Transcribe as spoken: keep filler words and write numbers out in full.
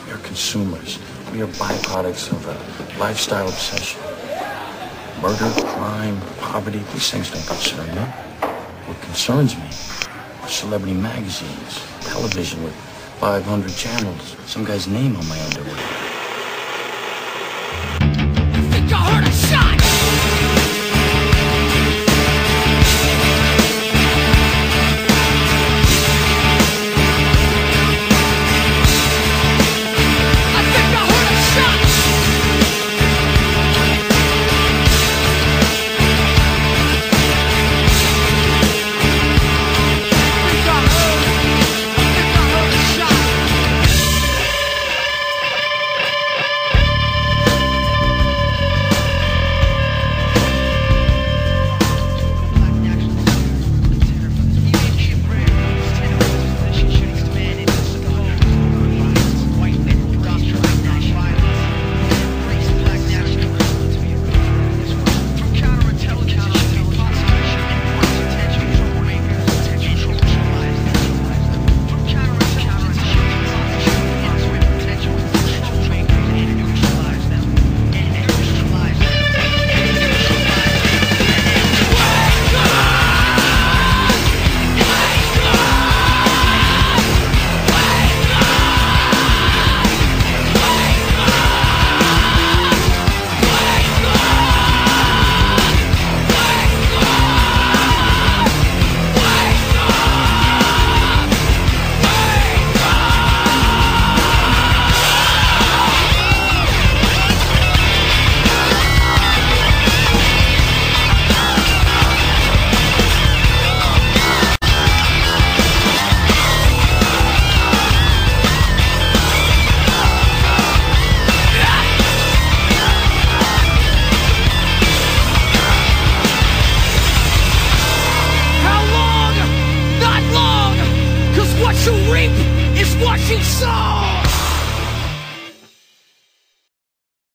We are consumers. We are byproducts of a lifestyle obsession. Murder, crime, poverty, these things don't concern me. What concerns me are celebrity magazines, television with five hundred channels, some guy's name on my underwear. I think I heard a shot! What you reap is what you sow!